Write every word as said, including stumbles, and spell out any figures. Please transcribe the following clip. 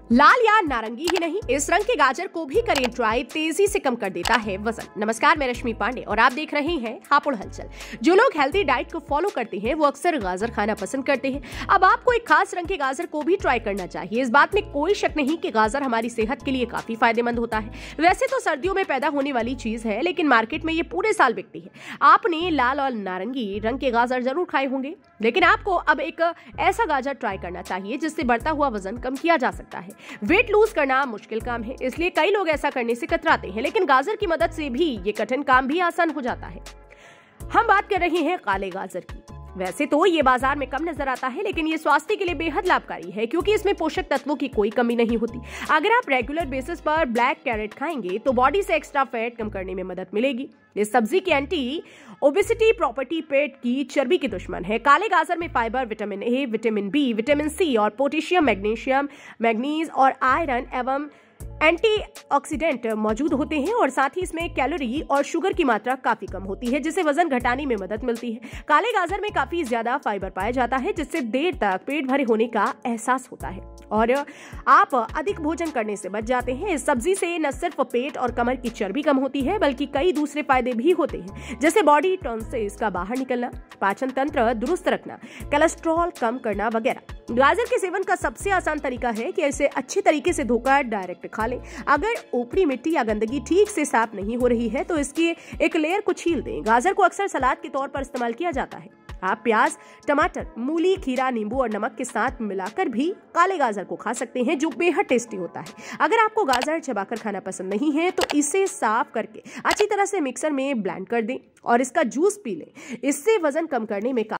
लाल या नारंगी ही नहीं, इस रंग के गाजर को भी करें ट्राई, तेजी से कम कर देता है वजन। नमस्कार, मैं रश्मि पांडे और आप देख रहे हैं हापुड़ हलचल। जो लोग हेल्दी डाइट को फॉलो करते हैं वो अक्सर गाजर खाना पसंद करते हैं। अब आपको एक खास रंग के गाजर को भी ट्राई करना चाहिए। इस बात में कोई शक नहीं कि गाजर हमारी सेहत के लिए काफी फायदेमंद होता है। वैसे तो सर्दियों में पैदा होने वाली चीज है, लेकिन मार्केट में ये पूरे साल बिकती है। आपने लाल और नारंगी रंग के गाजर जरूर खाए होंगे, लेकिन आपको अब एक ऐसा गाजर ट्राई करना चाहिए जिससे बढ़ता हुआ वजन कम किया जा सकता है। वेट लूज करना मुश्किल काम है, इसलिए कई लोग ऐसा करने से कतराते हैं, लेकिन गाजर की मदद से भी ये कठिन काम भी आसान हो जाता है। हम बात कर रहे हैं काले गाजर की। वैसे तो ये बाजार में कम नजर आता है, लेकिन ये स्वास्थ्य के लिए बेहद लाभकारी है क्योंकि इसमें पोषक तत्वों की कोई कमी नहीं होती। अगर आप रेगुलर बेसिस पर ब्लैक कैरेट खाएंगे तो बॉडी से एक्स्ट्रा फैट कम करने में मदद मिलेगी। इस सब्जी की एंटी ओबेसिटी प्रॉपर्टी पेट की चर्बी की दुश्मन है। काले गाजर में fibre, vitamin A, vitamin B, vitamin C और पोटेशियम, मैग्नीशियम, मैग्नीज और आयरन एवं एंटीऑक्सीडेंट मौजूद होते हैं और साथ ही इसमें कैलोरी और शुगर की मात्रा काफी कम होती है, जिससे वजन घटाने में मदद मिलती है। काले गाजर में काफी ज्यादा फाइबर पाया जाता है, जिससे देर तक पेट भरे होने का एहसास होता है और आप अधिक भोजन करने से बच जाते हैं। इस सब्जी से न सिर्फ पेट और कमर की चर्बी कम होती है, बल्कि कई दूसरे फायदे भी होते हैं, जैसे बॉडी टॉन्सिल्स का बाहर निकलना, पाचन तंत्र दुरुस्त रखना, कोलेस्ट्रॉल कम करना वगैरह। गाजर के सेवन का सबसे आसान तरीका है कि इसे अच्छे तरीके से धोकर डायरेक्ट खा लें। अगर ऊपरी मिट्टी या गंदगी ठीक से साफ नहीं हो रही है तो इसकी एक लेयर को छील दें। गाजर को अक्सर सलाद के तौर पर इस्तेमाल किया जाता है। आप प्याज, टमाटर, मूली, खीरा, नींबू और नमक के साथ मिलाकर भी काले गाजर को खा सकते हैं, जो बेहद टेस्टी होता है। अगर आपको गाजर चबाकर खाना पसंद नहीं है तो इसे साफ करके अच्छी तरह से मिक्सर में ब्लेंड कर दें और इसका जूस पी लें। इससे वजन कम करने में